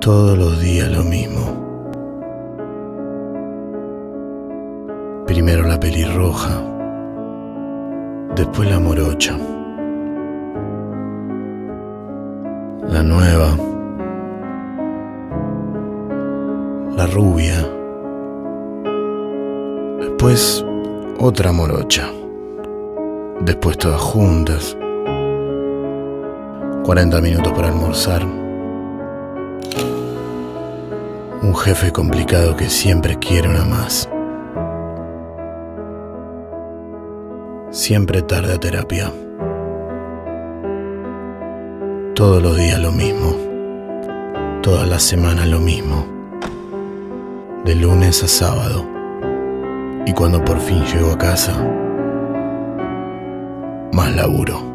Todos los días lo mismo. Primero la pelirroja, después la morocha, la nueva, la rubia, después otra morocha, después todas juntas, 40 minutos para almorzar, un jefe complicado que siempre quiere una más, siempre tarde a terapia, todos los días lo mismo, todas las semanas lo mismo, de lunes a sábado, y cuando por fin llego a casa, más laburo.